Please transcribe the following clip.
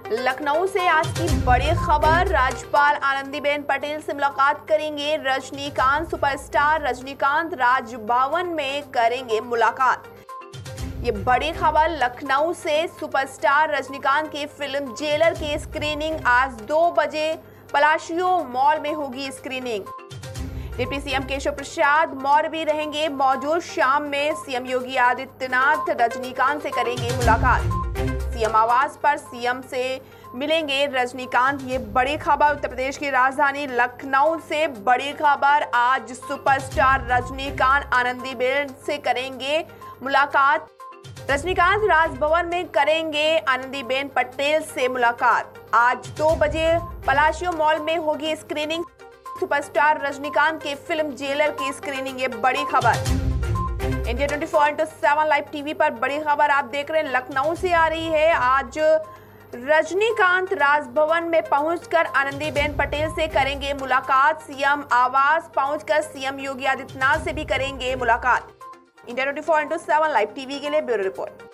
लखनऊ से आज की बड़ी खबर, राज्यपाल आनंदीबेन पटेल से मुलाकात करेंगे रजनीकांत। सुपरस्टार रजनीकांत राजभवन में करेंगे मुलाकात। ये बड़ी खबर लखनऊ से। सुपरस्टार रजनीकांत की फिल्म जेलर की स्क्रीनिंग आज 2 बजे पलाशियो मॉल में होगी screening. Deputy CM Keshav Prasad Maurya भी रहेंगे मौजूद। शाम में सीएम योगी आदित्यनाथ रजनीकांत से करेंगे मुलाकात। सीएम आवास पर सीएम से मिलेंगे रजनीकांत। ये बड़ी खबर उत्तर प्रदेश की राजधानी लखनऊ से। बड़ी खबर, आज सुपरस्टार रजनीकांत आनंदीबेन से करेंगे मुलाकात। रजनीकांत राजभवन में करेंगे आनंदीबेन पटेल से मुलाकात। आज 2 बजे पलाशियो मॉल में होगी स्क्रीनिंग सुपरस्टार रजनीकांत की फिल्म जेलर की स्क्रीनिंग। ये बड़ी खबर इंडिया 24/7 लाइव टीवी पर बड़ी खबर आप देख रहे हैं, लखनऊ से आ रही है। आज रजनीकांत राजभवन में पहुंचकर आनंदीबेन पटेल से करेंगे मुलाकात। सीएम आवास पहुंचकर सीएम योगी आदित्यनाथ से भी करेंगे मुलाकात। इंडिया 24/7 लाइव टीवी के लिए ब्यूरो रिपोर्ट।